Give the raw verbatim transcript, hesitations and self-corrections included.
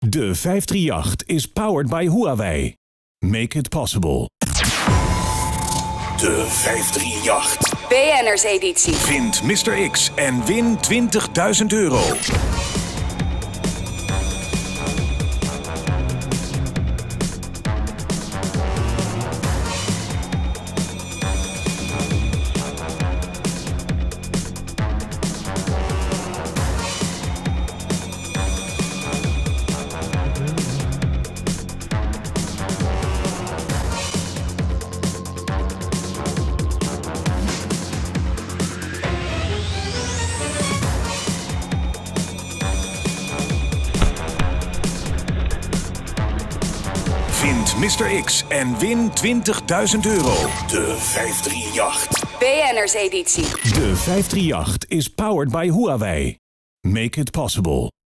De vijfhonderdachtendertig is powered by Huawei. Make it possible. De vijfhonderdachtendertig. B N Ers editie. Vind mister X en win twintigduizend euro. Vind mister X en win twintigduizend euro. De vijfhonderdachtendertig. B N Ers editie. De vijfhonderdachtendertig is powered by Huawei. Make it possible.